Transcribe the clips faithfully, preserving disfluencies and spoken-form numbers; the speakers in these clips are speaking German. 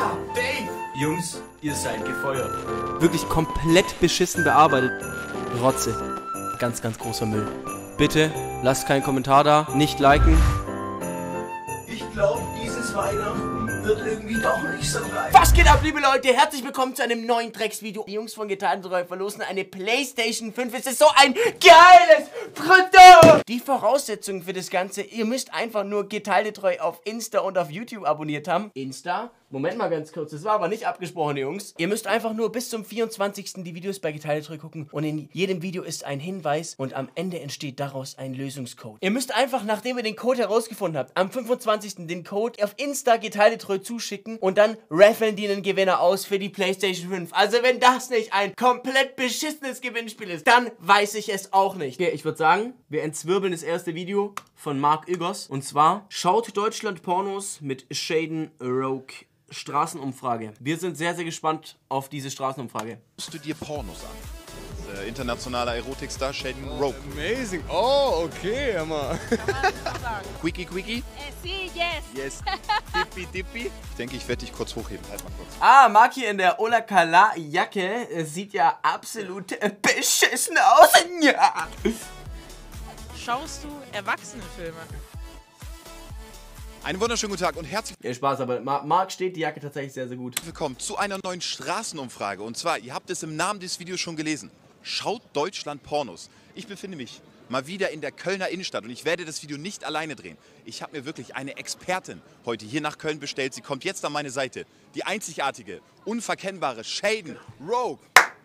Ja, Dave! Jungs, ihr seid gefeuert. Wirklich komplett beschissen bearbeitet. Rotze. Ganz, ganz großer Müll. Bitte, lasst keinen Kommentar da, nicht liken. Ich glaube, dieses Weihnachten wird irgendwie doch nicht so geil. Was geht ab, liebe Leute? Herzlich willkommen zu einem neuen Drecksvideo. Die Jungs von Gitarrentreu verlosen eine PlayStation fünf. Es ist so ein geiles Produkt! Die Voraussetzungen für das Ganze, ihr müsst einfach nur Gitarrentreu auf Insta und auf YouTube abonniert haben. Insta? Moment mal ganz kurz, das war aber nicht abgesprochen, Jungs. Ihr müsst einfach nur bis zum vierundzwanzigsten die Videos bei Gitarrentreu gucken und in jedem Video ist ein Hinweis und am Ende entsteht daraus ein Lösungscode. Ihr müsst einfach, nachdem ihr den Code herausgefunden habt, am fünfundzwanzigsten den Code auf Insta Gitarrentreu zuschicken und dann raffeln die einen Gewinner aus für die PlayStation fünf. Also wenn das nicht ein komplett beschissenes Gewinnspiel ist, dann weiß ich es auch nicht. Okay, ich würde sagen, wir entzwirbeln das erste Video von Mark Igos und zwar schaut Deutschland Pornos mit Shaden Rogue. Straßenumfrage. Wir sind sehr, sehr gespannt auf diese Straßenumfrage. Schaust du dir Pornos an? Der internationale Erotikstar Shaden Rogue. Amazing. Oh, okay, Hammer. Quickie, quickie? Eh, si, yes. Yes. Tippi, tippi. Ich denke, ich werde dich kurz hochheben. Halt mal kurz. Ah, Mark hier in der Ola Kala Jacke. Sieht ja absolut äh, beschissen aus. Ja. Schaust du Erwachsenenfilme? Einen wunderschönen guten Tag und herzlich Ja, Spaß, aber Mar Mark steht die Jacke tatsächlich sehr, sehr gut. willkommen zu einer neuen Straßenumfrage. Und zwar, ihr habt es im Namen des Videos schon gelesen. Schaut Deutschland Pornos. Ich befinde mich mal wieder in der Kölner Innenstadt und ich werde das Video nicht alleine drehen. Ich habe mir wirklich eine Expertin heute hier nach Köln bestellt. Sie kommt jetzt an meine Seite. Die einzigartige, unverkennbare Shaden Rogue.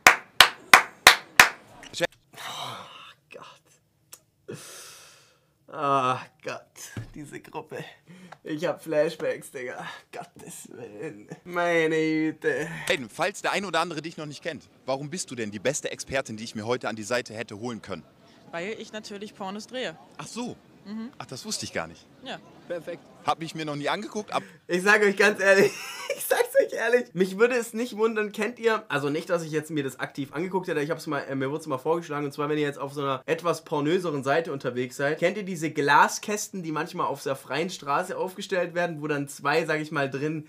Ah, Gott, diese Gruppe. Ich hab Flashbacks, Digga. Gottes Willen. Meine Güte. Shaden, falls der ein oder andere dich noch nicht kennt, warum bist du denn die beste Expertin, die ich mir heute an die Seite hätte holen können? Weil ich natürlich Pornos drehe. Ach so. Mhm. Ach, das wusste ich gar nicht. Ja. Perfekt. Hab ich mir noch nie angeguckt. Ab Ich sag euch ganz ehrlich, ich sag's euch ehrlich, mich würde es nicht wundern, kennt ihr, also nicht, dass ich jetzt mir das aktiv angeguckt hätte, ich hab's mal, äh, mir wurde es mal vorgeschlagen, und zwar, wenn ihr jetzt auf so einer etwas pornöseren Seite unterwegs seid, kennt ihr diese Glaskästen, die manchmal auf der freien Straße aufgestellt werden, wo dann zwei, sag ich mal, drin...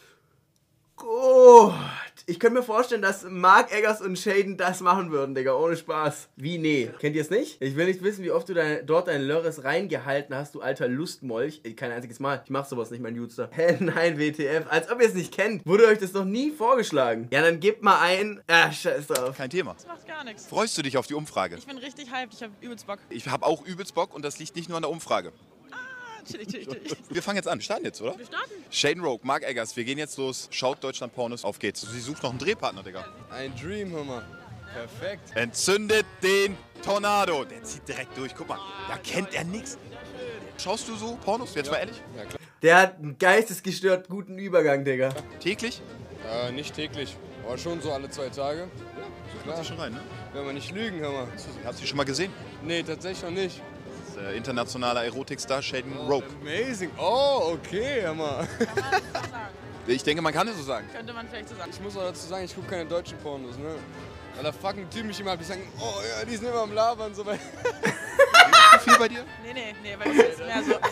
Gut. Ich könnte mir vorstellen, dass Mark Eggers und Shaden das machen würden, Digga, ohne Spaß. Wie, nee? Kennt ihr es nicht? Ich will nicht wissen, wie oft du dein, dort dein Lörres reingehalten hast, du alter Lustmolch. Kein einziges Mal. Ich mach sowas nicht, mein Jutster. Hä, nein, W T F. Als ob ihr es nicht kennt. Wurde euch das noch nie vorgeschlagen? Ja, dann gebt mal ein. Ah, scheiß drauf. kein Thema. Das macht gar nichts. Freust du dich auf die Umfrage? Ich bin richtig hyped, ich hab übelst Bock. Ich habe auch übelst Bock und das liegt nicht nur an der Umfrage. Ah, chillig, chillig, chillig. Wir fangen jetzt an. Wir starten jetzt, oder? Wir starten. Shaden Rogue, Mark Eggers, wir gehen jetzt los. Schaut Deutschland Pornos. Auf geht's. Sie sucht noch einen Drehpartner, Digga. Ein Dream, Hammer. Perfekt. Entzündet den Tornado. Der zieht direkt durch. Guck mal, da kennt er nichts. Schaust du so Pornos? Jetzt mal ehrlich? Ja, klar. Der hat einen geistesgestört guten Übergang, Digga. Täglich? Äh, nicht täglich, aber schon so alle zwei Tage. Kannst du schon rein, ne? Wenn wir nicht lügen, Hammer. Hast du die schon mal gesehen? Nee, tatsächlich noch nicht. Das ist der internationale Erotikstar Shaden Rogue. Amazing. Oh, okay, Hammer. Kann man so sagen. Ich denke, man kann es so sagen. Könnte man vielleicht so sagen. Ich muss auch dazu sagen, ich gucke keine deutschen Pornos, ne? Weil da fucking Typen mich immer ab, die sagen, oh ja, die sind immer am Labern, so weiter. Zu viel bei dir? Nee, nee, nee, weil das ist mehr so.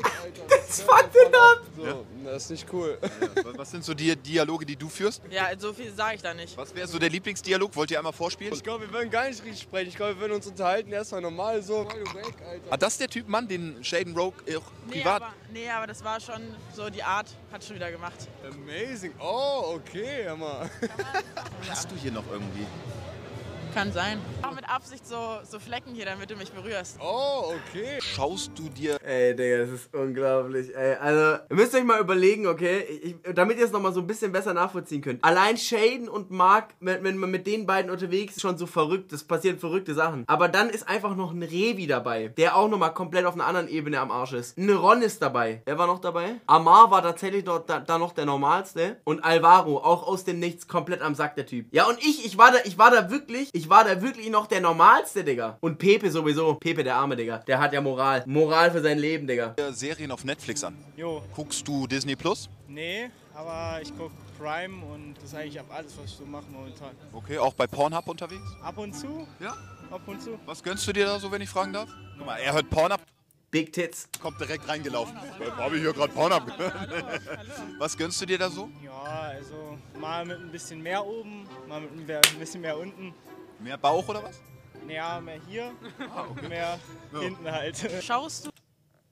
Das fuckt ihn ab! So, Ja. das ist nicht cool. Was sind so die Dialoge, die du führst? Ja, so viel sage ich da nicht. Was wäre so der Lieblingsdialog? Wollt ihr einmal vorspielen? Ich glaube, wir würden gar nicht richtig sprechen. Ich glaube, wir würden uns unterhalten, erstmal normal so. Ah, das ist der Typ Mann, den Shaden Rogue auch Nee privat... aber, nee, aber das war schon so, die Art hat schon wieder gemacht. Amazing. Oh, okay, Hammer. Hast du hier noch irgendwie? Kann sein. Auch mit Absicht so, so Flecken hier, damit du mich berührst. Oh, okay. Schaust du dir... Ey, Digga, das ist unglaublich, ey. Also, ihr müsst euch mal überlegen, okay, ich, damit ihr es nochmal so ein bisschen besser nachvollziehen könnt. Allein Shaden und Mark, wenn, wenn man mit den beiden unterwegs ist, schon so verrückt, es passieren verrückte Sachen. Aber dann ist einfach noch ein Revi dabei, der auch nochmal komplett auf einer anderen Ebene am Arsch ist. Ein Ron ist dabei. Wer war noch dabei? Amar war tatsächlich dort da, da noch der Normalste. Und Alvaro, auch aus dem Nichts, komplett am Sack, der Typ. Ja, und ich, ich war da, ich war da wirklich, ich war da wirklich noch der Normalste, Digga. Und Pepe sowieso. Pepe, der arme, Digga. Der hat ja Moral. Moral für sein Leben, Digga. Serien auf Netflix an? Jo, Guckst du Disney Plus? nee, aber ich gucke Prime und das ist eigentlich ab alles, was ich so mache momentan. Okay, auch bei Pornhub unterwegs? Ab und zu, Ja. ab und zu. Was gönnst du dir da so, wenn ich fragen darf? Guck mal, er hört Pornhub. Big Tits. Kommt direkt reingelaufen. Habe ich hier gerade Pornhub. Was gönnst du dir da so? Ja, also mal mit ein bisschen mehr oben, mal mit ein bisschen mehr unten. Mehr Bauch oder was? Naja, mehr hier, mehr Ja. hinten halt. Schaust du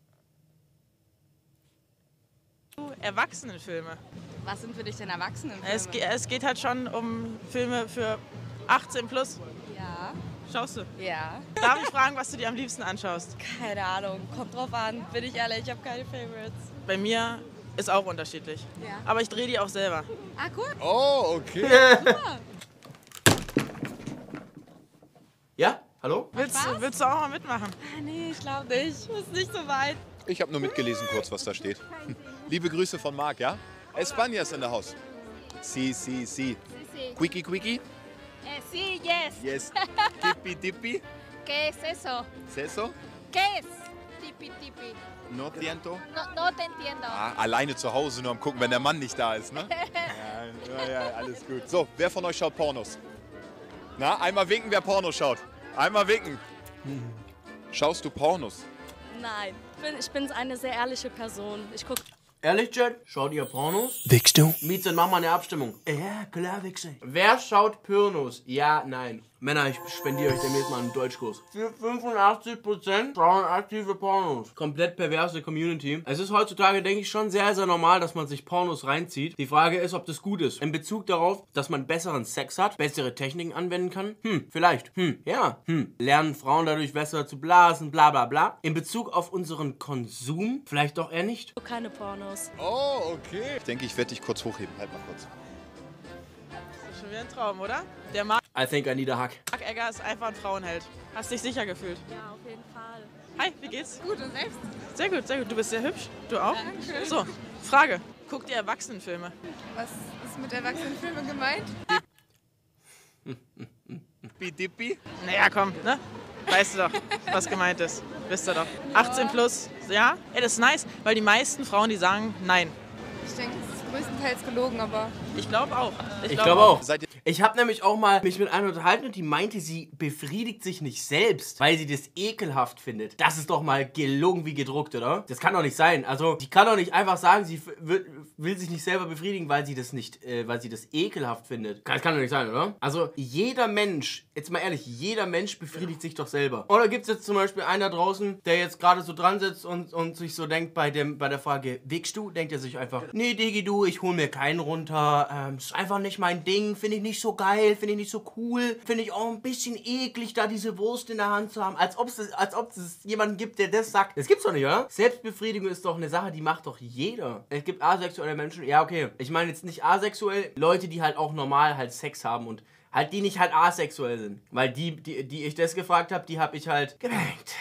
Erwachsenenfilme? Was sind für dich denn Erwachsenenfilme? Es, ge es geht halt schon um Filme für achtzehn plus. Ja. Schaust du? Ja. Darf ich fragen, was du dir am liebsten anschaust? Keine Ahnung, kommt drauf an. Bin ich ehrlich, ich habe keine Favorites. Bei mir ist auch unterschiedlich. Ja. Aber ich drehe die auch selber. Ah, cool. Oh, okay. Ja? Hallo? Willst, du- willst du auch mal mitmachen? Ah, nee, ich glaube nicht. Ist nicht so weit. Ich habe nur mitgelesen kurz, was da steht. Liebe Grüße von Marc, ja? España ist in der Haus. Si, si, si. Sí, sí. Quickie, quickie. Eh, sí, yes. Yes. Tippi, tippi. ¿Qué es eso? Seso. ¿Qué es? Tipi, tipi. No tiento. No, no te entiendo. Ah, alleine zu Hause nur am gucken, wenn der Mann nicht da ist, ne? Ja, ja, ja, alles gut. So, wer von euch schaut Pornos? Na, einmal winken, wer Pornos schaut. Einmal winken. Schaust du Pornos? Nein, ich bin, ich bin eine sehr ehrliche Person. Ich gucke. Ehrlich, Chat? Schaut ihr Pornos? Wichst du? Mietze, mach mal eine Abstimmung. Ja, klar, Wichse. Wer schaut Pornos? Ja, nein. Männer, ich spendiere euch demnächst mal einen Deutschkurs. Für fünfundachtzig Prozent schauen aktive Pornos. Komplett perverse Community. Es ist heutzutage, denke ich, schon sehr, sehr normal, dass man sich Pornos reinzieht. Die Frage ist, ob das gut ist. In Bezug darauf, dass man besseren Sex hat, bessere Techniken anwenden kann. Hm, vielleicht. Hm, ja. Hm, lernen Frauen dadurch besser zu blasen, bla bla bla. In Bezug auf unseren Konsum, vielleicht doch eher nicht. Keine Pornos. Oh, okay. Ich denke, ich werde dich kurz hochheben. Halt mal kurz. Das ist schon wieder ein Traum, oder? Der Marc I think I need a hug. Egger ist einfach ein Frauenheld. Hast dich sicher gefühlt? Ja, auf jeden Fall. Hi, wie geht's? Gut, und selbst? Sehr gut, sehr gut. Du bist sehr hübsch. Du auch? So, Frage. Guckt ihr Erwachsenenfilme? Was ist mit Erwachsenenfilmen gemeint? Dippi, dippi. Naja, komm, ne? Weißt du doch, was gemeint ist. Wisst ihr doch. achtzehn plus, ja? Ey, das ist nice, weil die meisten Frauen, die sagen nein. Ich denke, es ist größtenteils gelogen, aber... Ich glaube auch. Ich glaube auch. Seid ihr Ich habe nämlich auch mal mich mit einer unterhalten und die meinte, sie befriedigt sich nicht selbst, weil sie das ekelhaft findet. Das ist doch mal gelogen wie gedruckt, oder? Das kann doch nicht sein. Also, die kann doch nicht einfach sagen, sie f- will, will sich nicht selber befriedigen, weil sie das nicht, äh, weil sie das ekelhaft findet. Das kann doch nicht sein, oder? Also, jeder Mensch, jetzt mal ehrlich, jeder Mensch befriedigt sich doch selber. Oder gibt es jetzt zum Beispiel einen da draußen, der jetzt gerade so dran sitzt und, und sich so denkt bei, dem, bei der Frage, wickst du? Denkt er sich einfach, nee, Digi, du, ich hol mir keinen runter. Ähm, ist einfach nicht mein Ding, finde ich nicht so geil, finde ich nicht so cool, finde ich auch ein bisschen eklig, da diese Wurst in der Hand zu haben, als ob es als ob es jemanden gibt, der das sagt. Das gibt's doch nicht, oder? Selbstbefriedigung ist doch eine Sache, die macht doch jeder. Es gibt asexuelle Menschen, ja okay, ich meine jetzt nicht asexuell, Leute, die halt auch normal halt Sex haben und halt die nicht halt asexuell sind. Weil die, die, die ich das gefragt habe, die habe ich halt gemerkt.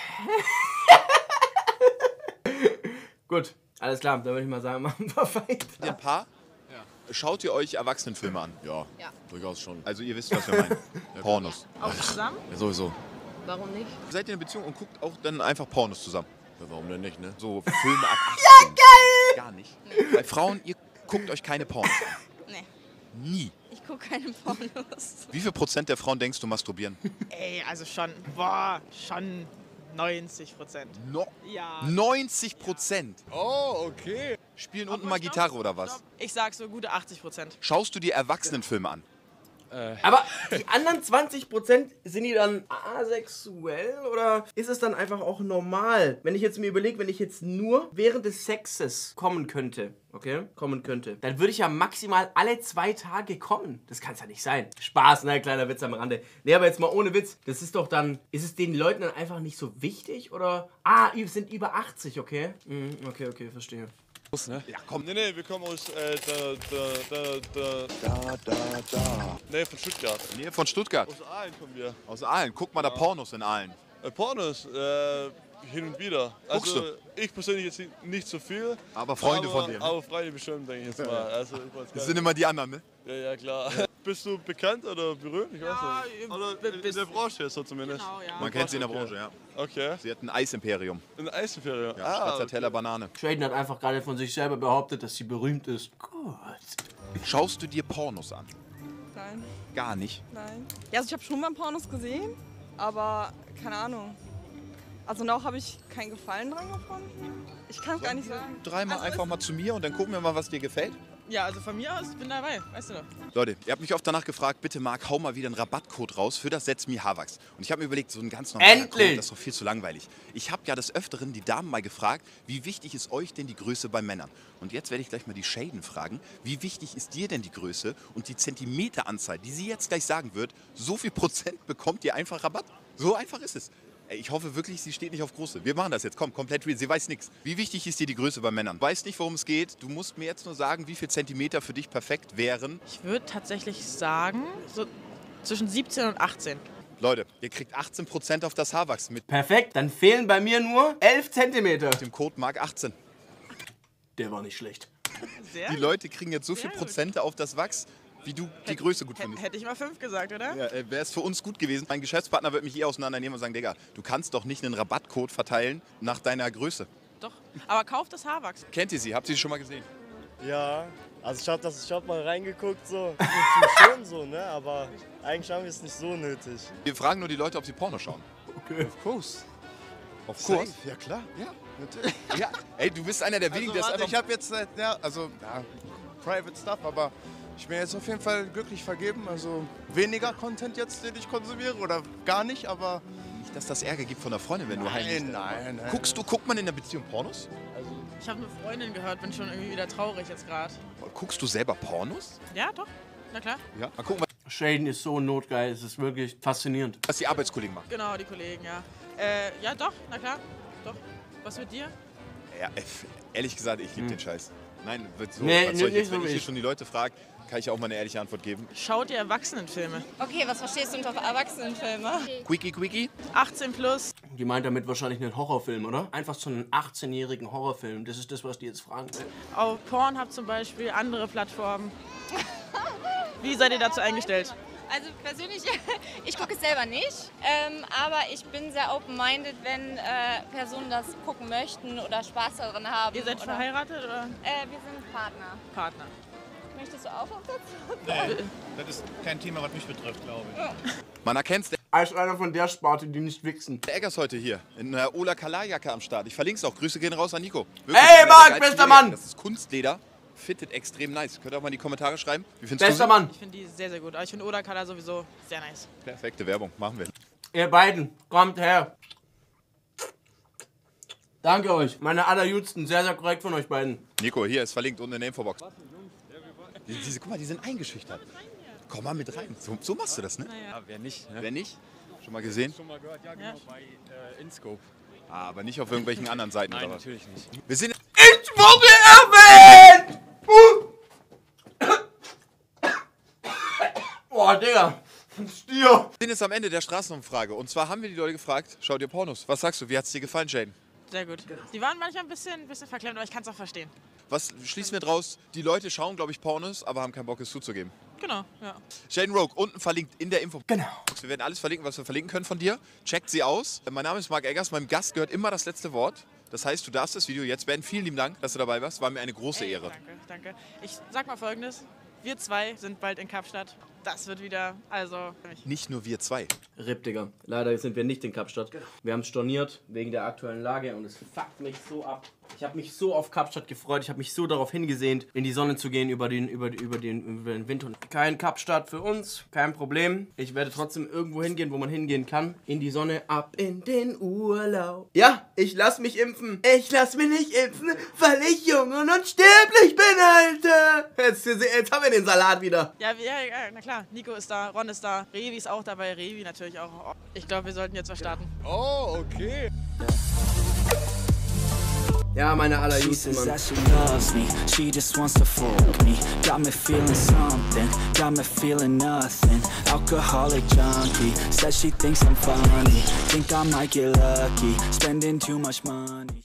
Gut, alles klar, dann würde ich mal sagen, machen wir weiter. ein Paar? Schaut ihr euch Erwachsenenfilme an? Ja, Ja. durchaus schon. Also ihr wisst, was wir meinen. Pornos. Auch zusammen? Ja, sowieso. Warum nicht? Seid ihr in einer Beziehung und guckt auch dann einfach Pornos zusammen? Ja, warum denn nicht, ne? So Filme ab achtzehn. Ja, geil! Gar nicht. Bei Frauen, ihr guckt euch keine Pornos an. Nee. Nie. Ich gucke keine Pornos. Wie viel Prozent der Frauen denkst du masturbieren? Ey, also schon, boah, schon neunzig Prozent. No Ja. neunzig Prozent. Oh, okay. Spielen unten mal Gitarre oder was? Ich sag so gute achtzig Prozent. Schaust du dir Erwachsenenfilme an? Aber die anderen zwanzig Prozent, sind die dann asexuell oder ist es dann einfach auch normal? Wenn ich jetzt mir überlege, wenn ich jetzt nur während des Sexes kommen könnte, okay, kommen könnte, dann würde ich ja maximal alle zwei Tage kommen. Das kann es ja nicht sein. Spaß, ne, kleiner Witz am Rande. Nee, aber jetzt mal ohne Witz, das ist doch dann, ist es den Leuten dann einfach nicht so wichtig oder? Ah, es sind über achtzig, okay? Mhm, okay, okay, verstehe. Ja, komm. Nee, nee, wir kommen aus äh, da, da, da, Da, da, da. nee, von Stuttgart. Nähe von Stuttgart. Aus Aalen kommen wir. Aus Aalen. Guck mal da Pornos in Aalen. Äh, Pornos, äh, hin und wieder. Guckst Also, ich persönlich jetzt nicht- nicht so viel. Aber Freunde aber, von dir. Ne? Aber Freunde bestimmt, denke ich jetzt mal. Also, ich weiß gar Das sind nicht. immer die anderen, ne? Ja, ja, klar. Bist du bekannt oder berühmt? Ich weiß Ja, nicht. ihr- Oder bi- in, in bis- der Branche jetzt so zumindest. Genau, ja. Man kennt sie in der Okay. Branche, ja. Okay. Sie hat ein Eisimperium. In der Eisenferie. Ja, ah, Stracciatella Banane. Traden hat einfach gerade von sich selber behauptet, dass sie berühmt ist. Gut. Schaust du dir Pornos an? Nein, Gar nicht. nein. Ja, also ich habe schon mal Pornos gesehen, aber keine Ahnung. Also noch habe ich keinen Gefallen dran gefunden. Ich kann es gar nicht sagen. Dreimal Also einfach mal zu mir und dann gucken wir mal, was dir gefällt. Ja, also von mir aus, bin dabei, weißt du doch. Leute, ihr habt mich oft danach gefragt, bitte Marc, hau mal wieder einen Rabattcode raus für das Setz Me Haarwachs. Und ich habe mir überlegt, so ein ganz normaler Endlich! Code, das ist doch viel zu langweilig. Ich habe ja des Öfteren die Damen mal gefragt, wie wichtig ist euch denn die Größe bei Männern? Und jetzt werde ich gleich mal die Shaden fragen, wie wichtig ist dir denn die Größe und die Zentimeteranzahl, die sie jetzt gleich sagen wird, so viel Prozent bekommt ihr einfach Rabatt. So einfach ist es. Ich hoffe wirklich, sie steht nicht auf Große. Wir machen das jetzt, komm, komplett real. Sie weiß nichts. Wie wichtig ist dir die Größe bei Männern? Weiß nicht, worum es geht. Du musst mir jetzt nur sagen, wie viel Zentimeter für dich perfekt wären. Ich würde tatsächlich sagen, so zwischen siebzehn und achtzehn. Leute, ihr kriegt achtzehn Prozent auf das Haarwachs mit Perfekt, dann fehlen bei mir nur elf Zentimeter. dem Code Marc achtzehn. Der war nicht schlecht. Sehr Die gut. Leute kriegen jetzt so viel Sehr gut. Prozente auf das Wachs, wie du die Größe gut Hätt- findest. Hätte ich mal fünf gesagt, oder? Ja, äh, wäre es für uns gut gewesen. Mein Geschäftspartner wird mich eh auseinandernehmen und sagen, Digga, du kannst doch nicht einen Rabattcode verteilen nach deiner Größe. Doch. Aber kauft das Haarwachs. Kennt ihr sie? Habt ihr sie schon mal gesehen? Ja, also ich habe das, ich hab mal reingeguckt, so. Schon so, ne? Aber eigentlich haben wir es nicht so nötig. Wir fragen nur die Leute, ob sie Porno schauen. Okay. Of course. Of Safe, course. ja klar, ja, natürlich. Ja, ey, du bist einer der wenigen, Also, der es warte, einfach... ich habe jetzt, äh, ja, also, ja, private stuff, aber ich bin jetzt auf jeden Fall glücklich vergeben. Also weniger Content jetzt, den ich konsumiere oder gar nicht, aber... Nicht, dass das Ärger gibt von der Freundin, wenn du Nein, heimgehst. nein, nein. Guckst du, guckt man in der Beziehung Pornos? Ich habe eine Freundin gehört, bin schon irgendwie wieder traurig jetzt gerade. Guckst du selber Pornos? Ja, doch. Na klar. Ja. Mal gucken, Shaden ist so notgeil, es ist wirklich faszinierend. was die Arbeitskollegen machen. Genau, die Kollegen, ja. Äh, ja, doch, na klar. Doch. Was mit dir? Ja, äh, ehrlich gesagt, ich liebe den Scheiß. Nein, wird so, Nee, was soll ich nicht jetzt, so wenn wie ich hier ich. schon die Leute frage, kann ich auch mal eine ehrliche Antwort geben. Schaut ihr Erwachsenenfilme? Okay, was verstehst du unter Erwachsenenfilme? Quickie, quickie. achtzehn plus. Die meint damit wahrscheinlich einen Horrorfilm, oder? Einfach so einen achtzehnjährigen Horrorfilm. Das ist das, was die jetzt fragen will. Auf Pornhub zum Beispiel, andere Plattformen. Wie seid ihr dazu eingestellt? Also persönlich, ich gucke es selber nicht, ähm, aber ich bin sehr open-minded, wenn äh, Personen das gucken möchten oder Spaß daran haben. Ihr seid oder, verheiratet oder Äh, wir sind Partner. Partner? Möchtest du auch aufsetzen? Nee, das ist kein Thema, was mich betrifft, glaube ich. Man erkennt's, der Als einer von der Sparte, die nicht wichsen. Eggers heute hier in einer Ola Kala-Jacke am Start. Ich verlinke es auch. Grüße gehen raus an Nico. Ey, einer der Marc, geilsten bester Leder. Mann! Das ist Kunstleder. Fittet extrem nice. Könnt ihr auch mal in die Kommentare schreiben. Wie findest Bester du sie? Mann! Ich finde die sehr, sehr gut. Aber ich finde Oda Color sowieso sehr nice. Perfekte Werbung. Machen wir. Ihr beiden, kommt her. Danke euch. Meine allerjüngsten, sehr, sehr korrekt von euch beiden. Nico, hier ist verlinkt unten in der Infobox. Die, diese, guck mal, die sind eingeschüchtert. Komm mal mit rein. So, so machst du das, ne? Ja, wer nicht, ne? Wer nicht? Schon mal gesehen? Schon mal gehört, ja genau, bei äh, InScope. Ah, aber nicht auf irgendwelchen anderen Seiten. Nein, oder was? natürlich nicht. Wir sind Ich wurde erwähnt! Boah, Digga. Stier. sind jetzt am Ende der Straßenumfrage. Und zwar haben wir die Leute gefragt, schaut ihr Pornos? Was sagst du? Wie hat es dir gefallen, Jaden? Sehr gut. Die waren manchmal ein bisschen, bisschen verklemmt, aber ich kann es auch verstehen. Was schließen wir draus? Die Leute schauen, glaube ich, Pornos, aber haben keinen Bock, es zuzugeben. Genau, ja. Jaden Rogue, unten verlinkt in der Info. Genau. Wir werden alles verlinken, was wir verlinken können von dir. Checkt sie aus. Mein Name ist Marc Eggers. Meinem Gast gehört immer das letzte Wort. Das heißt, du darfst das Video jetzt beenden. Vielen lieben Dank, dass du dabei warst. War mir eine große Ey, Ehre. Danke, danke. Ich sag mal Folgendes. Wir zwei sind bald in Kapstadt. Das wird wieder, also... für mich. Nicht nur wir zwei. Ripp, Digga. Leider sind wir nicht in Kapstadt. Wir haben storniert wegen der aktuellen Lage und es fuckt mich so ab. Ich habe mich so auf Kapstadt gefreut. Ich habe mich so darauf hingesehnt, in die Sonne zu gehen über den, über, über, den, über den Winter. Und kein Kapstadt für uns, kein Problem. Ich werde trotzdem irgendwo hingehen, wo man hingehen kann. In die Sonne, ab in den Urlaub. Ja, ich lass mich impfen. Ich lass mich nicht impfen, weil ich jung und unsterblich bin, Alter. Jetzt, jetzt haben wir den Salat wieder. Ja, ja, ja, na klar. Nico ist da, Ron ist da, Revi ist auch dabei, Revi natürlich auch. Ich glaube, wir sollten jetzt was starten. Oh, okay. Ja, meine She allerjüngsten, says Mann. that she loves me, she just wants to fuck me. Got me feeling something, got me feeling nothing. Alcoholic junkie, says she thinks I'm funny. Think I might get lucky, spending too much money.